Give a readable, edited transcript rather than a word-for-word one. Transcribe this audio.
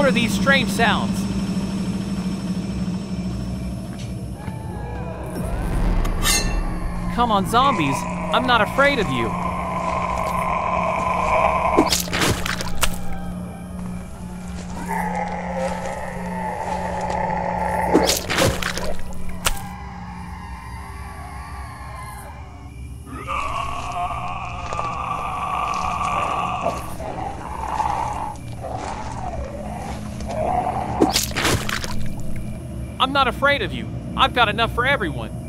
What are these strange sounds? Come on, zombies. I'm not afraid of you. I'm not afraid of you. I've got enough for everyone.